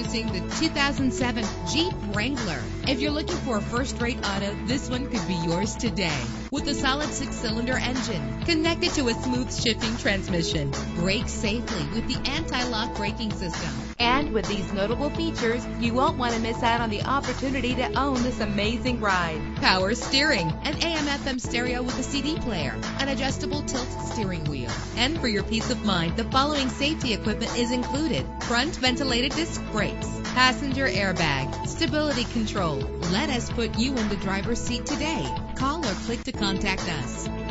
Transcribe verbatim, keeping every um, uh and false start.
Introducing the two thousand seven Jeep Wrangler. If you're looking for a first-rate auto, this one could be yours today. With a solid six-cylinder engine connected to a smooth shifting transmission, brake safely with the anti-lock braking system. And with these notable features, you won't want to miss out on the opportunity to own this amazing ride. Power steering, an A M F M stereo with a C D player, an adjustable tilt steering wheel. And for your peace of mind, the following safety equipment is included: front ventilated disc brakes, passenger airbag, stability control. Let us put you in the driver's seat today. Call or click to contact us.